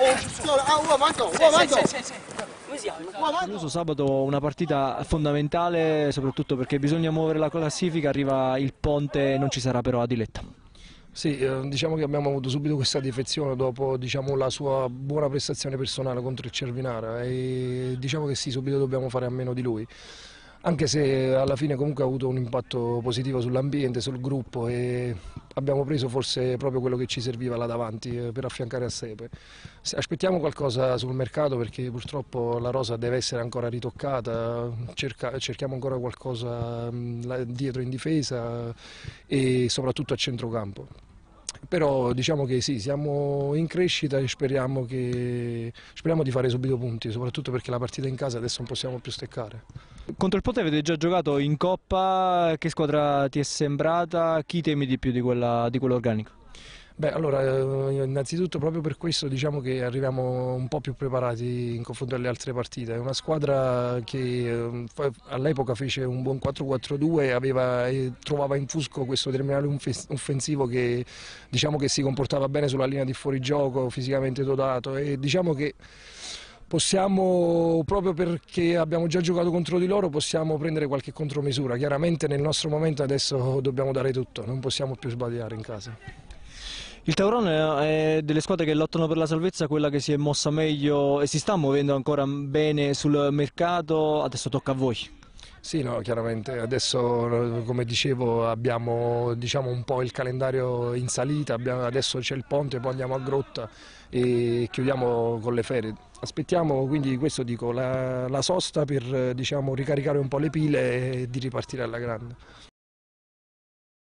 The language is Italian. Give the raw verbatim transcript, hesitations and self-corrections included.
L'uso sabato una partita fondamentale, soprattutto perché bisogna muovere la classifica, arriva il ponte, non ci sarà però Adiletta. Sì, eh, diciamo che abbiamo avuto subito questa defezione dopo, diciamo, la sua buona prestazione personale contro il Cervinara e diciamo che sì, subito dobbiamo fare a meno di lui. Anche se alla fine comunque ha avuto un impatto positivo sull'ambiente, sul gruppo e abbiamo preso forse proprio quello che ci serviva là davanti eh, per affiancare a Sepe. Aspettiamo qualcosa sul mercato perché purtroppo la rosa deve essere ancora ritoccata, cerca, cerchiamo ancora qualcosa mh, dietro in difesa e soprattutto a centrocampo. Però diciamo che sì, siamo in crescita e speriamo, che, speriamo di fare subito punti, soprattutto perché la partita in casa adesso non possiamo più steccare. Contro il Ponte avete già giocato in Coppa, che squadra ti è sembrata? Chi temi di più di quella, di quell'organico? Beh, allora, eh, innanzitutto proprio per questo diciamo che arriviamo un po' più preparati in confronto alle altre partite. È una squadra che eh, all'epoca fece un buon quattro quattro due aveva, e trovava in fusco questo terminale offensivo che, diciamo che si comportava bene sulla linea di fuorigioco, fisicamente dotato e diciamo che possiamo, proprio perché abbiamo già giocato contro di loro, possiamo prendere qualche contromisura. Chiaramente nel nostro momento adesso dobbiamo dare tutto, non possiamo più sbagliare in casa. Il Taurone è delle squadre che lottano per la salvezza, quella che si è mossa meglio e si sta muovendo ancora bene sul mercato, adesso tocca a voi. Sì, no, chiaramente, adesso come dicevo abbiamo diciamo, un po' il calendario in salita, abbiamo, adesso c'è il ponte, poi andiamo a Grotta e chiudiamo con le ferie. Aspettiamo quindi, questo dico, la, la sosta per diciamo, ricaricare un po' le pile e di ripartire alla grande.